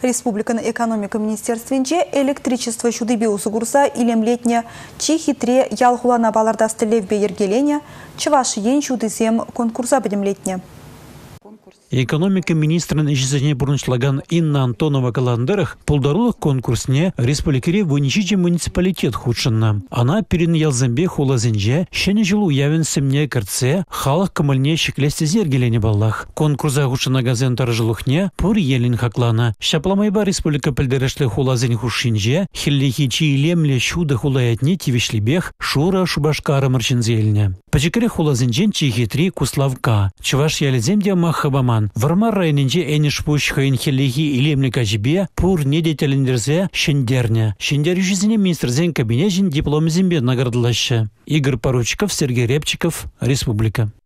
Республикан экономика министерственче электричество шудыбе усугурса илемлетне чихитре ялхулана баларда стелевбе ергелене чываш ен шудысем конкурса бедемлетне. Экономика министрын ишесене бурнышлаган Инна Антонова каландырых пулдарулық конкурсне республикаре выничичи муниципалитет худшынна. Она перен ялзамбе хулазенже шене жылу явен семне кырце халық кымыльне шеклесте зергелене баллах. Конкурса худшына газен таржылухне пур елин хаклана. Шапламайба республика пілдерешлі хулазен худшинже хиллихи чиилемле шуда хулаятне тивешлибех шура шубашкара марчинзельне. Пачекаре хулазенжен чихитри куславка. Чуваш ялеземде махабаман. Вармар районинже энишпуш хайнхелихи илемника жибе пур недетелендерзе шендерне. Шендер южизине министрзен кабинежин диплом зембе наградылашы. Игорь Поручиков, Сергей Репчиков, Республика.